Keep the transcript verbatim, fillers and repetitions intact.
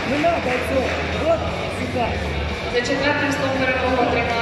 Не надо, отцов. Вот сюда. За четвертим столом перемогу отримав